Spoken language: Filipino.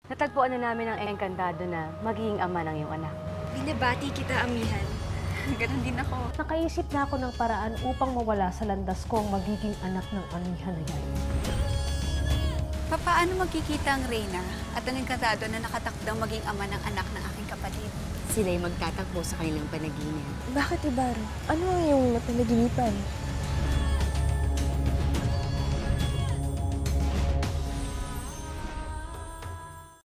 Natagpuan na namin ang engkantado na magiging ama ng iyong anak. Binabati kita, amihan. Ganon din ako. Nakaisip na ako ng paraan upang mawala sa landas ko ang magiging anak ng amihan na yan. Paano magkikita ang Reyna at ang engkantado na nakatakdang maging ama ng anak ng aking kapatid? Sila'y magtatakbo sa kanilang panaginip. Bakit, Ibarra? Ano ang iyong napanaginipan?